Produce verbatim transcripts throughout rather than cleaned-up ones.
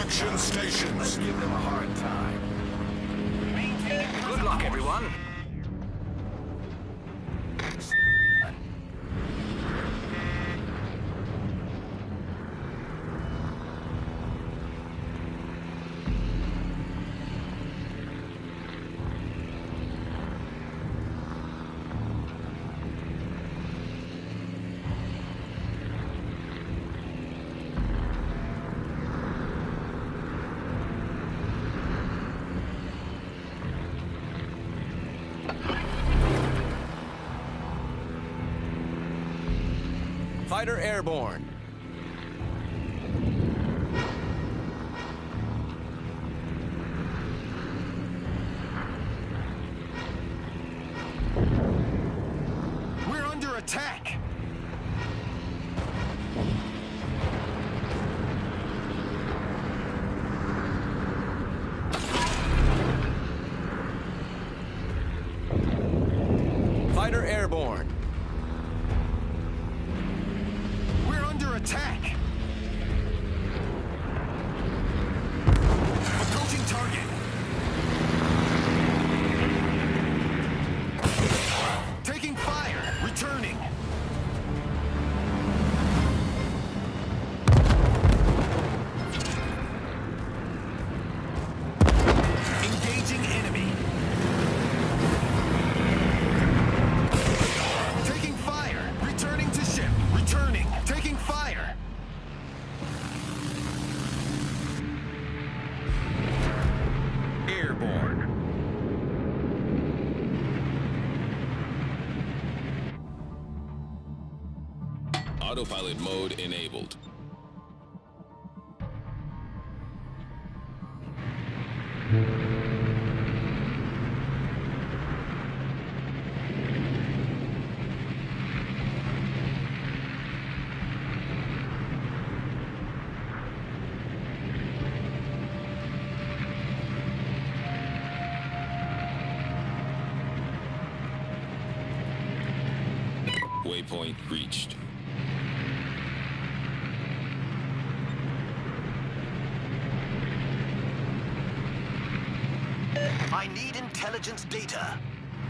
Action stations. Let's give them a hard time. Good luck, everyone. Fighter airborne. We're under attack. Fighter airborne. Attack! Approaching target. Taking fire. Returning. Engaging enemy. Taking fire. Returning to ship. Returning. Taking fire. Airborne. Autopilot mode enabled. Waypoint reached. I need intelligence data.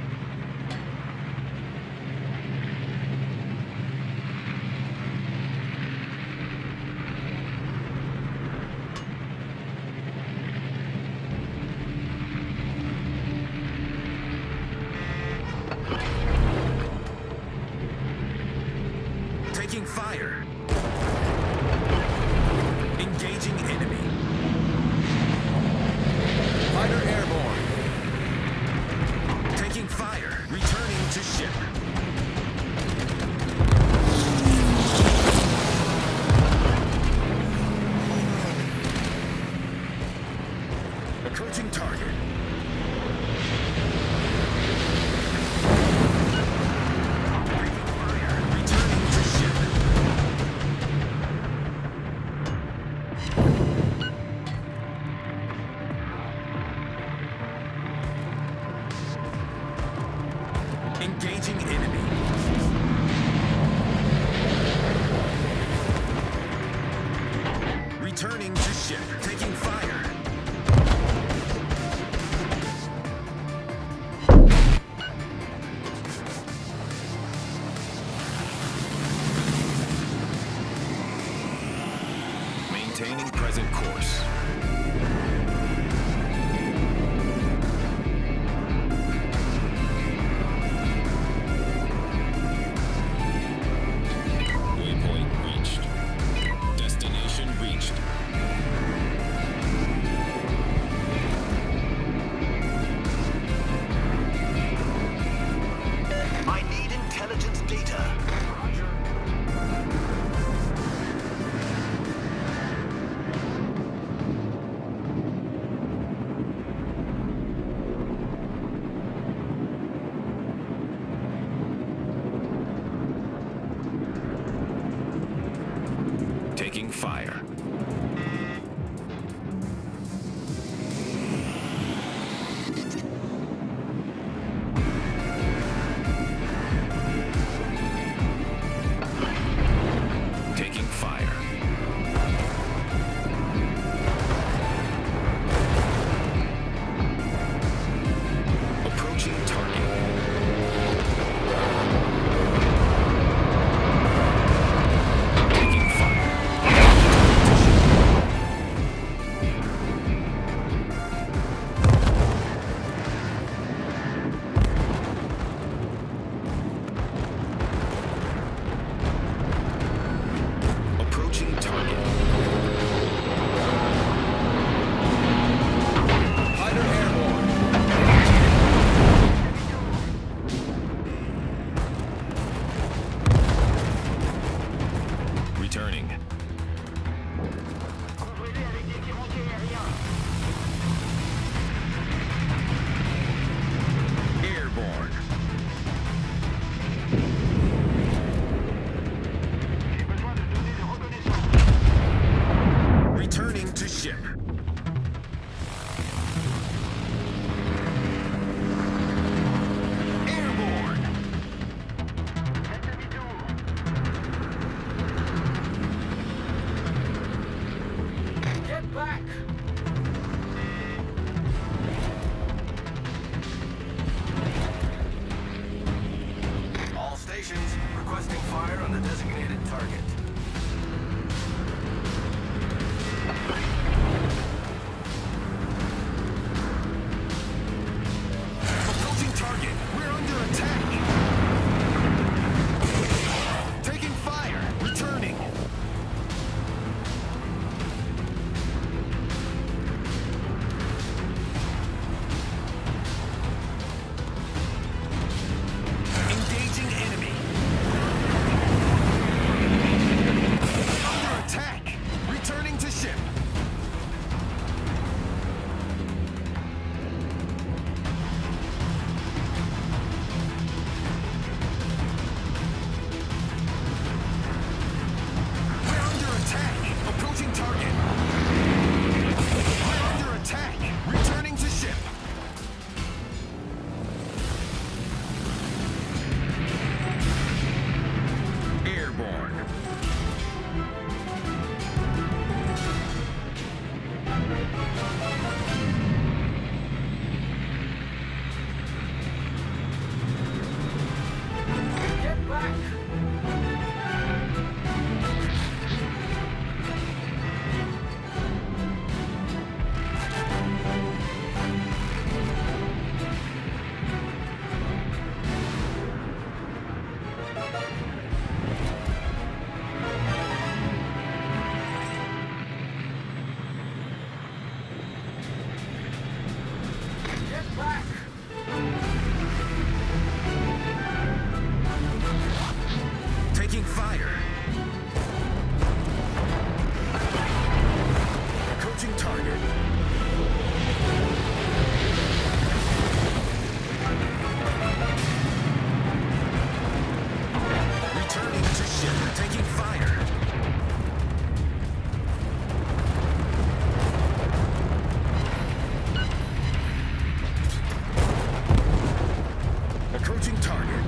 Taking fire. Engaging enemy. Fighter airborne. Taking fire. Returning to ship. Approaching target. Engaging enemy. Returning to ship. Taking fire. Maintaining present course. Taking fire. Taking fire. Incoming. Airborne. Returning to ship. Airborne. Get back! All stations requesting fire on the designated target. Approaching target. We're under attack. Taking fire. Returning. Engaging enemy. Under attack. Returning to ship. We're under attack. Approaching target. We're under attack. Returning to ship. Airborne. Get back! Get back! Taking fire. Approaching target. Returning to ship. Taking fire. Approaching target.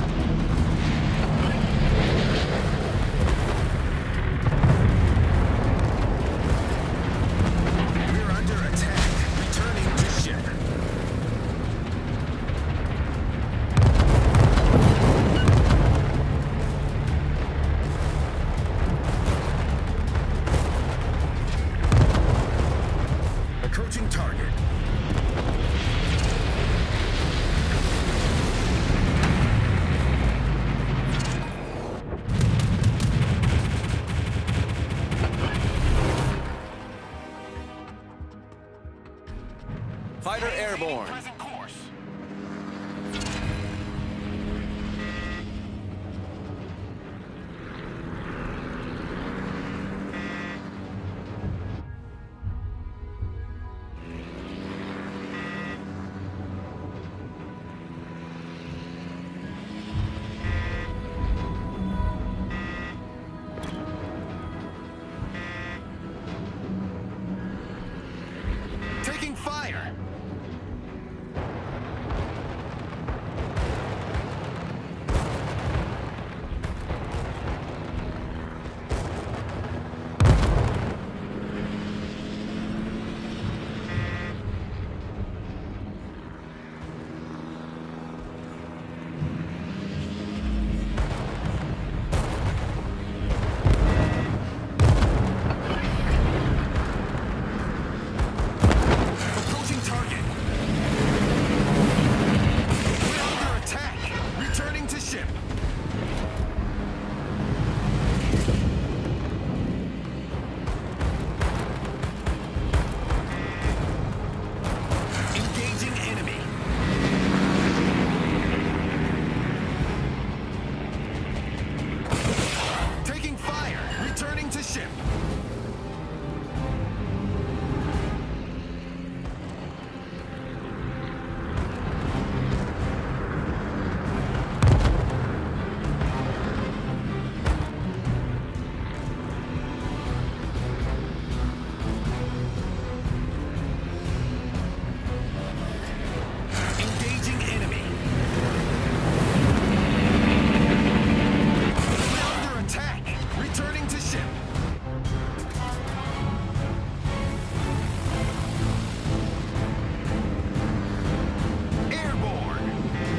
We're under attack. Returning to ship. Approaching target. Fighter airborne. Present course. Taking fire. ship. Engaging enemy. We're under attack. Returning to ship. Airborne.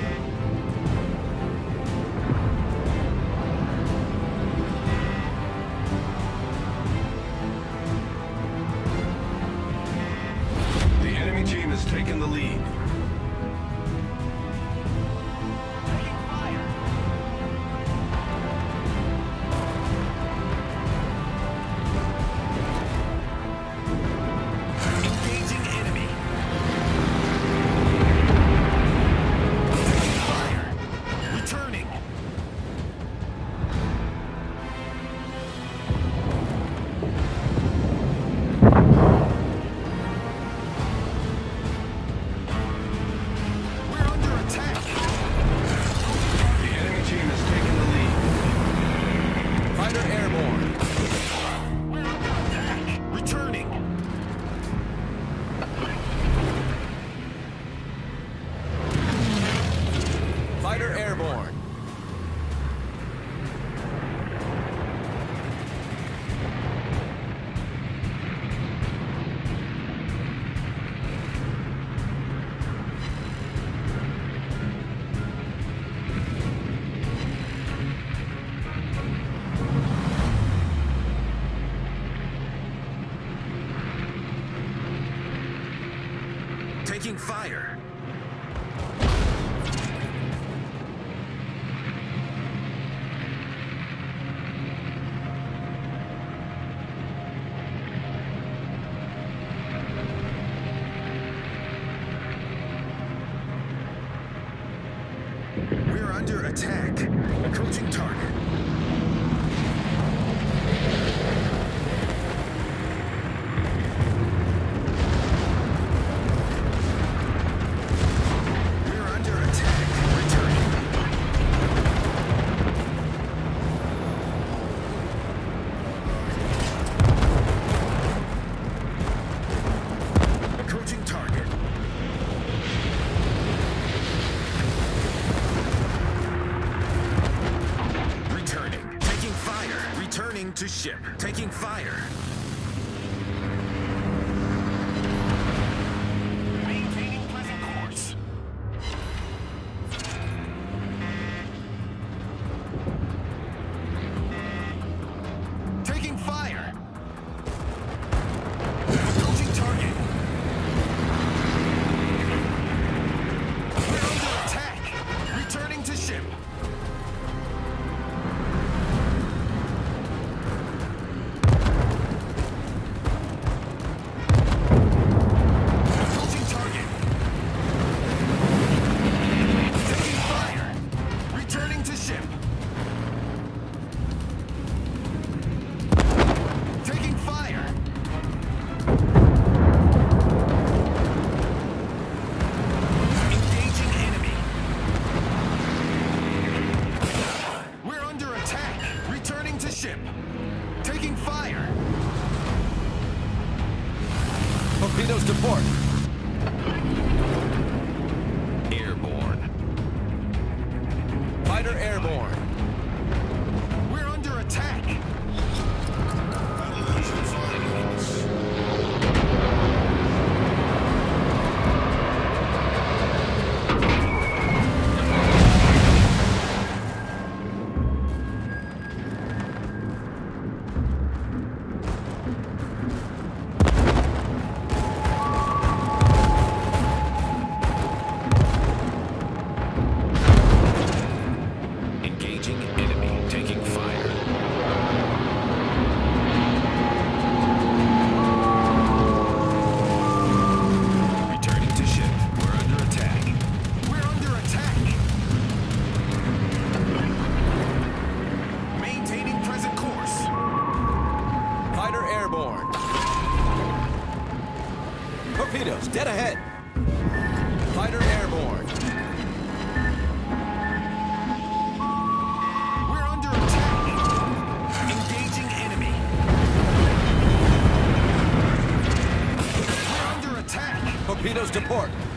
The enemy team has taken the lead. Taking fire. Engaging enemy. Taking fire. Returning. We're under attack. The enemy team has taken the lead. Fighter airborne. We're under attack. Returning. Fighter airborne. Taking fire. We're under attack. Approaching target. We're under attack. Returning. Approaching target. Returning. Taking fire. Returning to ship. Taking fire. Maintaining present course. Taking fire. Approaching target. We're under attack. Returning to ship. Approaching target. Taking fire. Returning to ship. Taking fire. Engaging enemy. We're under attack. Returning to ship. Taking fire. Torpedoes to port. Airborne. Fighter airborne. We're under attack. airborne. Torpedoes dead ahead. Fighter airborne. We're under attack. Engaging enemy. We're under attack. Torpedoes to port.